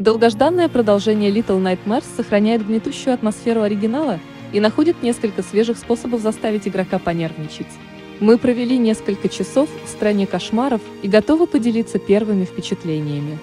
Долгожданное продолжение Little Nightmares сохраняет гнетущую атмосферу оригинала и находит несколько свежих способов заставить игрока понервничать. Мы провели несколько часов в стране кошмаров и готовы поделиться первыми впечатлениями.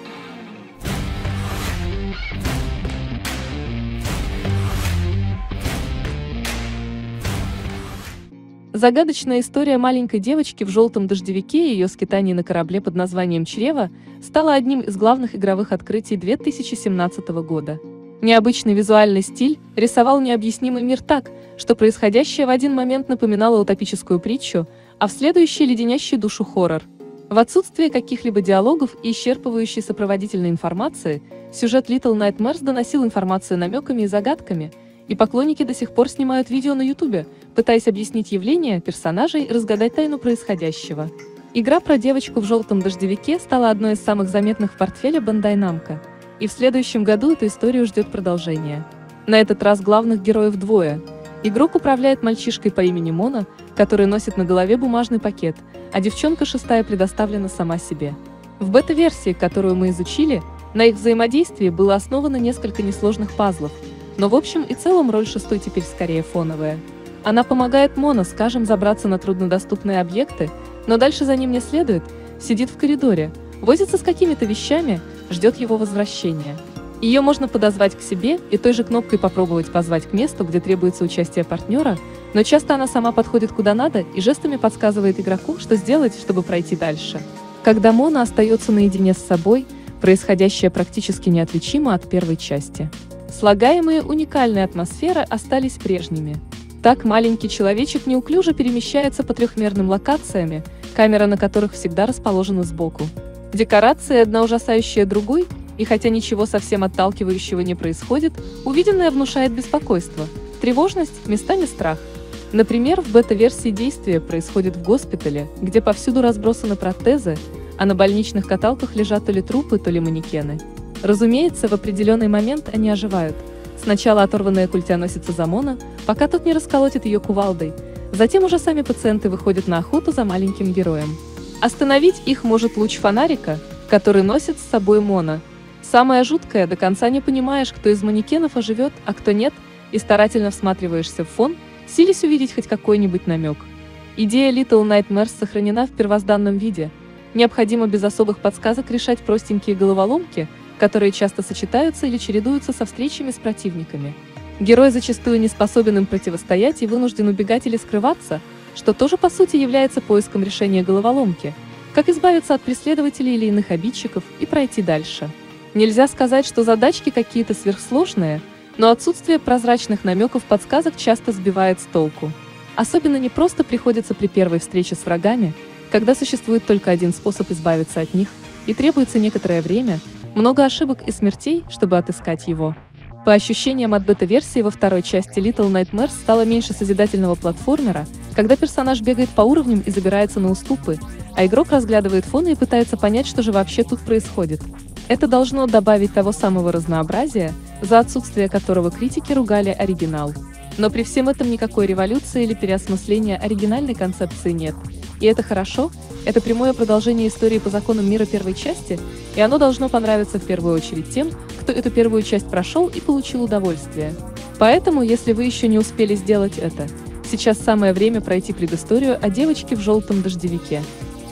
Загадочная история маленькой девочки в желтом дождевике и ее скитаний на корабле под названием «Чрево» стала одним из главных игровых открытий 2017 года. Необычный визуальный стиль рисовал необъяснимый мир так, что происходящее в один момент напоминало утопическую притчу, а в следующий леденящий душу хоррор. В отсутствие каких-либо диалогов и исчерпывающей сопроводительной информации, сюжет Little Nightmares доносил информацию намеками и загадками, и поклонники до сих пор снимают видео на YouTube, пытаясь объяснить явления, персонажей и разгадать тайну происходящего. Игра про девочку в желтом дождевике стала одной из самых заметных в портфеле Bandai Namco, и в следующем году эту историю ждет продолжение. На этот раз главных героев двое. Игрок управляет мальчишкой по имени Мона, который носит на голове бумажный пакет, а девчонка шестая предоставлена сама себе. В бета-версии, которую мы изучили, на их взаимодействии было основано несколько несложных пазлов, но в общем и целом роль шестой теперь скорее фоновая. Она помогает Моно, скажем, забраться на труднодоступные объекты, но дальше за ним не следует, сидит в коридоре, возится с какими-то вещами, ждет его возвращения. Ее можно подозвать к себе и той же кнопкой попробовать позвать к месту, где требуется участие партнера, но часто она сама подходит куда надо и жестами подсказывает игроку, что сделать, чтобы пройти дальше. Когда Моно остается наедине с собой, происходящее практически неотличимо от первой части. Слагаемые уникальные атмосферы остались прежними. Так маленький человечек неуклюже перемещается по трехмерным локациями, камера на которых всегда расположена сбоку. Декорации одна ужасающая другой, и хотя ничего совсем отталкивающего не происходит, увиденное внушает беспокойство, тревожность, местами страх. Например, в бета-версии действие происходит в госпитале, где повсюду разбросаны протезы, а на больничных каталках лежат то ли трупы, то ли манекены. Разумеется, в определенный момент они оживают. Сначала оторванная культя носится за Моно, пока тот не расколотит ее кувалдой, затем уже сами пациенты выходят на охоту за маленьким героем. Остановить их может луч фонарика, который носит с собой Моно. Самое жуткое, до конца не понимаешь, кто из манекенов оживет, а кто нет, и старательно всматриваешься в фон, силясь увидеть хоть какой-нибудь намек. Идея Little Nightmares сохранена в первозданном виде. Необходимо без особых подсказок решать простенькие головоломки, которые часто сочетаются или чередуются со встречами с противниками. Герой зачастую не способен им противостоять и вынужден убегать или скрываться, что тоже по сути является поиском решения головоломки, как избавиться от преследователей или иных обидчиков и пройти дальше. Нельзя сказать, что задачки какие-то сверхсложные, но отсутствие прозрачных намеков подсказок часто сбивает с толку. Особенно непросто приходится при первой встрече с врагами, когда существует только один способ избавиться от них, и требуется некоторое время, много ошибок и смертей, чтобы отыскать его. По ощущениям от бета-версии во второй части Little Nightmares стало меньше созидательного платформера, когда персонаж бегает по уровням и забирается на уступы, а игрок разглядывает фоны и пытается понять, что же вообще тут происходит. Это должно добавить того самого разнообразия, за отсутствие которого критики ругали оригинал. Но при всем этом никакой революции или переосмысления оригинальной концепции нет. И это хорошо, это прямое продолжение истории по законам мира первой части, и оно должно понравиться в первую очередь тем, кто эту первую часть прошел и получил удовольствие. Поэтому, если вы еще не успели сделать это, сейчас самое время пройти предысторию о девочке в желтом дождевике.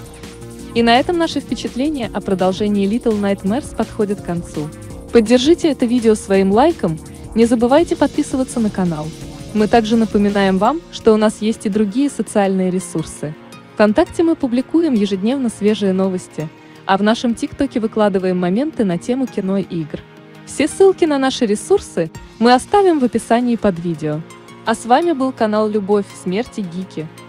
И на этом наши впечатления о продолжении Little Nightmares подходят к концу. Поддержите это видео своим лайком, не забывайте подписываться на канал. Мы также напоминаем вам, что у нас есть и другие социальные ресурсы. ВКонтакте мы публикуем ежедневно свежие новости, а в нашем ТикТоке выкладываем моменты на тему кино и игр. Все ссылки на наши ресурсы мы оставим в описании под видео. А с вами был канал Любовь, Смерть и Гики.